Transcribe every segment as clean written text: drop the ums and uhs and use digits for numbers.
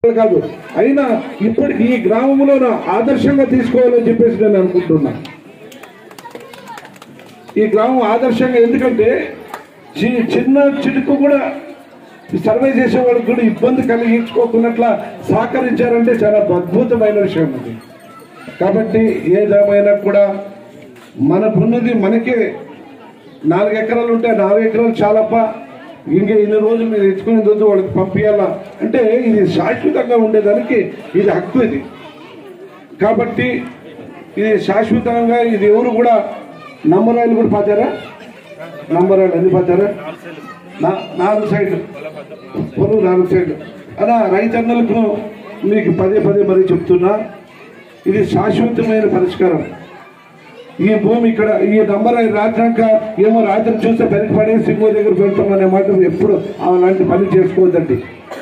కాదు అయినా ఇప్పుడు ఈ గ్రామంలో ఆదర్శంగా తీసుకోవాలని చెప్పేసి నేను అనుకుంటున్నా. ఈ గ్రామం ఆదర్శంగా, ఎందుకంటే చిన్న చిటుకు కూడా సర్వే చేసే వాళ్ళకి కూడా ఇబ్బంది కలిగించుకోకున్నట్లా సహకరించారంటే చాలా అద్భుతమైన విషయం అది. కాబట్టి ఏదేమైనా కూడా మనకున్నది మనకే 4 ఎకరాలు ఉంటే 4 ఎకరాలు చాలప్ప, ఇంకా ఇన్ని రోజులు మీరు తెచ్చుకునే రోజు వాళ్ళకి పంపించాలా అంటే ఇది శాశ్వతంగా ఉండేదానికి ఇది హక్కు ఇది. కాబట్టి ఇది శాశ్వతంగా ఇది ఎవరు కూడా నంబరాయిలు కూడా పాతారా, నంబరాయిలు అన్ని పాతారా 4 సైడ్లు పొరుగు 4 సైడ్లు అలా రైతన్నలకు మీకు పదే మరీ చెప్తున్నా, ఇది శాశ్వతమైన పరిష్కారం. ఈ భూమి ఇక్కడ ఈ నంబర్ రాత్రాక ఏమో రాత్రి చూస్తే పెరిగి పడే సింగో దగ్గర పెడతామనే మాట ఎప్పుడు అలాంటి పని చేసుకోవద్దండి.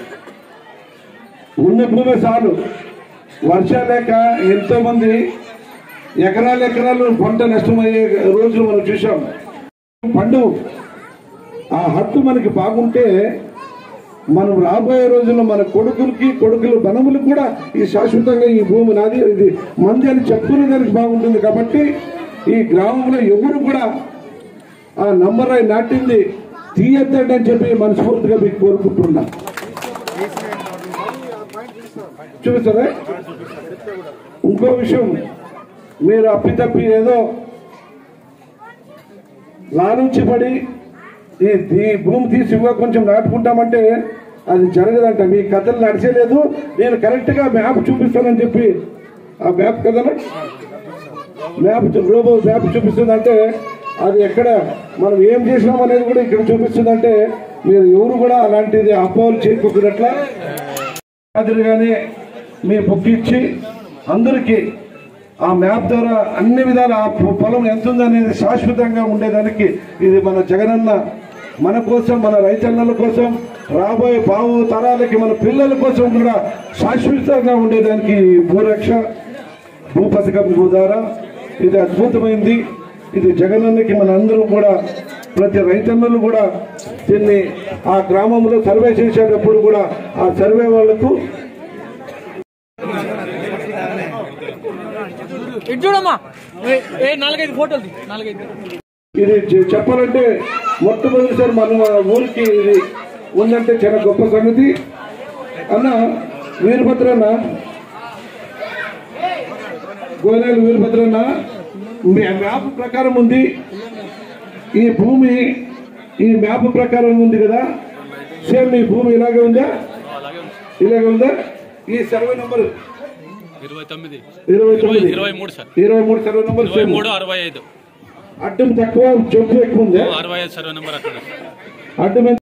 ఉన్న భూమే చాలు. వర్షాలు లేక ఎంతో మంది ఎకరాలు పంట నష్టమయ్యే రోజులు మనం చూసాం. పండు ఆ హక్కు మనకి బాగుంటే మనం రాబోయే రోజుల్లో మన కొడుకులు బనములకు కూడా ఈ శాశ్వతంగా ఈ భూమి నాది ఇది మంది అని చెప్పుకునే దానికి బాగుంటుంది. కాబట్టి ఈ గ్రామంలో ఎవరు కూడా ఆ నంబర్ రాయి నాటింది తీయద్దండి అని చెప్పి మనస్ఫూర్తిగా మీకు కోరుకుంటున్నా. చూపిస్తారా? ఇంకో విషయం, మీరు అప్పితప్పి ఏదో లానుంచి పడి ఈ భూమి తీసి కొంచెం నాటుకుంటామంటే అది జరగదంట. మీ కథలు నడిచేలేదు. నేను కరెక్ట్గా మ్యాప్ చూపిస్తానని చెప్పి ఆ మ్యాప్ కదా రోబో మ్యాప్ చూపిస్తుందంటే అది ఎక్కడ మనం ఏం చేసినాం అనేది కూడా ఇక్కడ చూపిస్తుందంటే మీరు ఎవరు కూడా అలాంటిది అపోహలు చేయకపోతున్నట్ల మాదిరిగానే మీ బుక్ ఇచ్చి అందరికీ ఆ మ్యాప్ ద్వారా అన్ని విధాల ఆ పొలం ఎంత ఉందనేది శాశ్వతంగా ఉండేదానికి ఇది మన జగనన్న మన కోసం, మన రైతన్నల కోసం, రాబోయే బావు తరాలకి మన పిల్లల కోసం కూడా శాశ్వతంగా ఉండేదానికి భూరక్ష భూ పథకం ద్వారా ఇది అద్భుతమైంది. ఇది జగనన్నకి మన అందరూ కూడా ప్రతి రైతన్నలు కూడా దీన్ని ఆ గ్రామంలో సర్వే చేసేటప్పుడు కూడా ఆ సర్వే వాళ్లకు ఇది చెప్పాలంటే మొట్టమొదటిసారి మన ఊరికి ఇది ఉందంటే చాలా గొప్ప సంగతి. అన్న వీరభద్రన్న, గోనేలు వీరభద్రన్న, మ్యాప్ ప్రకారం ఉంది ఈ భూమి, ఈ మ్యాప్ ప్రకారం ఉంది కదా, సేమ్ ఈ భూమి ఇలాగే ఉందా? ఇలాగే ఉందా? ఈ సర్వే నంబర్ 23 సర్వే నంబర్, అడ్డం తక్కువ, జంపు ఎక్కువ ఉందా? 65 సర్వే నంబర్ అడ్డం